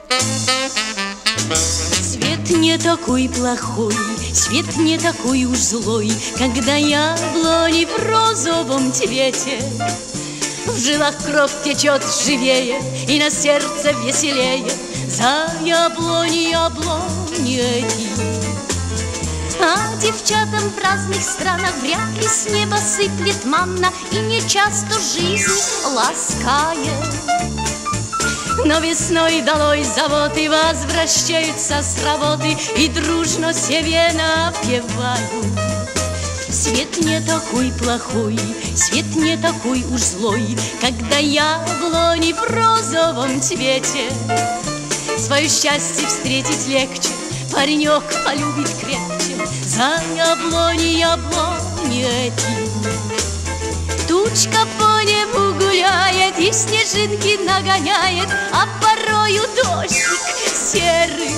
Свет не такой плохой, свет не такой уж злой, когда яблони в розовом цвете. В жилах кровь течет живее и на сердце веселее за яблони эти. А девчатам в разных странах вряд ли с неба сыплет манна и не часто жизнь ласкает. Но весной долой завод и возвращаются с работы и дружно себе напевают. Свет не такой плохой, свет не такой уж злой, когда яблони в розовом цвете. Свое счастье встретить легче, паренек полюбит крепче за яблони эти. Тучка по небу гуляет и снежинки нагоняет, а порою дождик серый.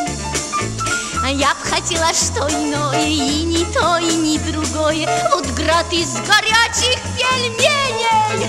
Я б хотела что иное, и не то, и не другое. Вот град из горячих пельменей.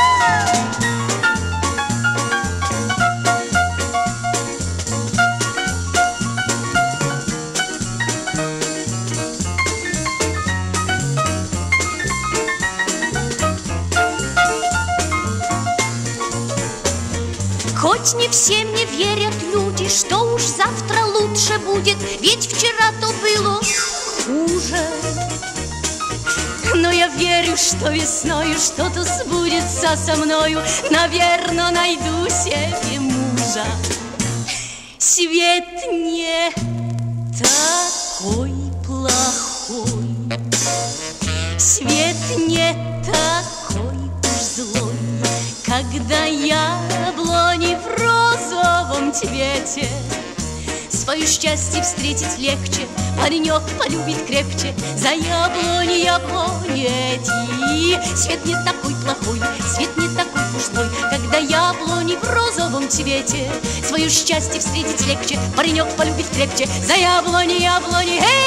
Хоть не всем не верят люди, что уж завтра лучше будет, ведь вчера-то было хуже. Но я верю, что весною что-то сбудется со мною, наверно, найду себе мужа. Свет не такой плохой, свет не такой уж злой, когда яблони в розовом цвете. Свое счастье встретить легче, паренек полюбит крепче за яблони эти. Свет не такой плохой, свет не такой уж злой, когда яблони в розовом цвете. Свое счастье встретить легче, паренек полюбит крепче за яблони